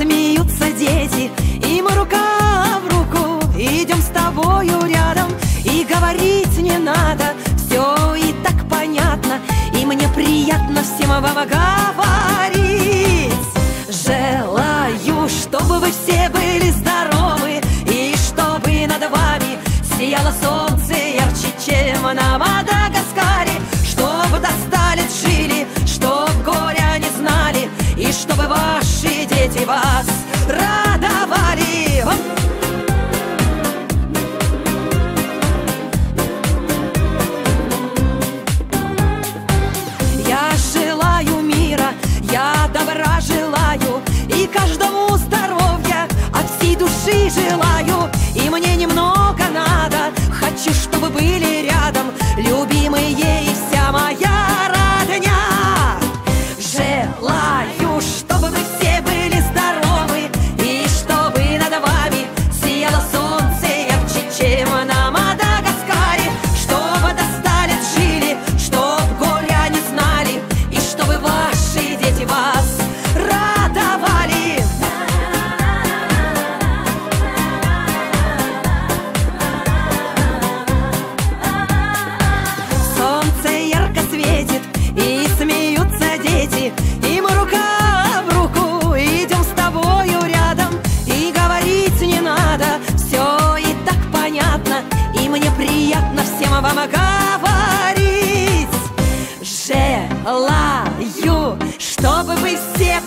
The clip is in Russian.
смеются дети, и мы рука в руку идем с тобою рядом. И говорить не надо, все и так понятно, и мне приятно всем вам говорить. Желаю, чтобы вы все были здоровы, и чтобы над вами сияло солнце ярче, чем на Мадагаскаре. Чтобы до 100 лет жили, чтоб горя не знали, и чтобы ваши дети вас радовали. Я желаю мира, я добра желаю, и каждому здоровья от всей души желаю. И мне немного надо, хочу, чтобы были рядом любимые и вся моя родня. Желаю, чтобы вы все были здоровы, и чтобы над вами сияло солнце ярче, чем на Мадагаскаре. Чтобы до 100 лет жили, чтоб горя не знали, и чтобы ваши дети вас радовали. Солнце ярко светит, и смеются дети, и мы рука в руку идем с тобою рядом. И говорить не надо, все и так понятно, и мне приятно всем вам говорить. Желаю, чтобы вы все